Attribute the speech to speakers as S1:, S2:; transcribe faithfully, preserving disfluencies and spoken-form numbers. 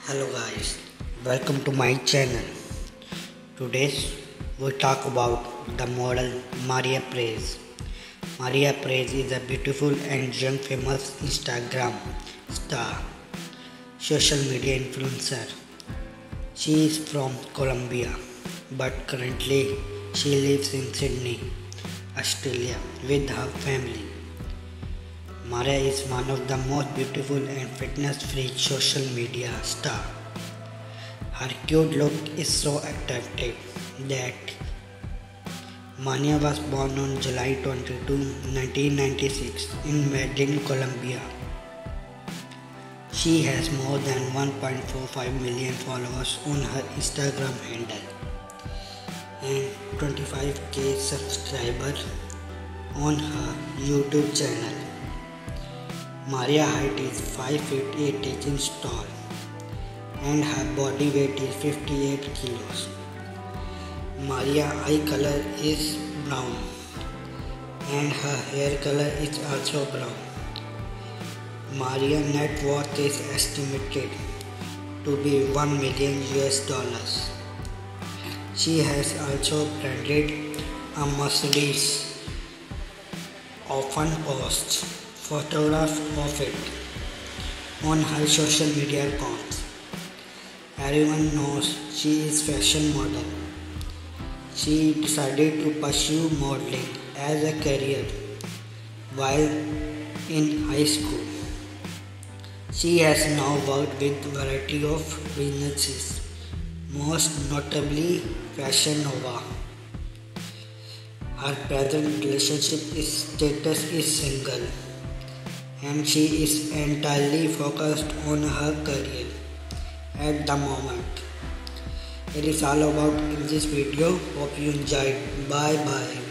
S1: Hello guys, welcome to my channel. Today we talk about the model Maria Perez. Maria Perez is a beautiful and young famous Instagram star, social media influencer. She is from Colombia, but currently she lives in Sydney, Australia with her family. Maria is one of the most beautiful and fitness-freak social media star. Her cute look is so attractive that Maria was born on July twenty-second, nineteen ninety-six in Medellin, Colombia. She has more than one point four five million followers on her Instagram handle and twenty-five K subscribers on her YouTube channel. Maria height is five feet eight inches tall and her body weight is fifty-eight kilos. Maria eye color is brown and her hair color is also brown. Maria net worth is estimated to be one million U S dollars. She has also branded a Mercedes, often posts photographs of it on her social media accounts. Everyone knows she is fashion model. She decided to pursue modeling as a career while in high school. She has now worked with a variety of businesses, most notably Fashion Nova. Her present relationship is status is single, and she is entirely focused on her career at the moment. It is all about in this video. Hope you enjoyed. Bye bye.